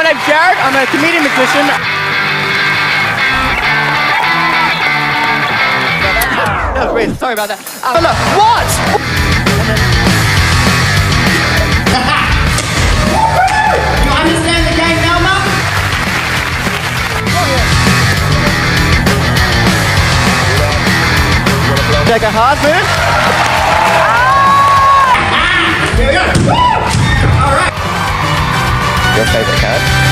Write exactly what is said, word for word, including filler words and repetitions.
name's Jared. I'm a comedian magician. That was weird. Sorry about that. Uh, look, what? You understand the game now, Mark? Take a hard move. Here we go. All right. Your favorite card?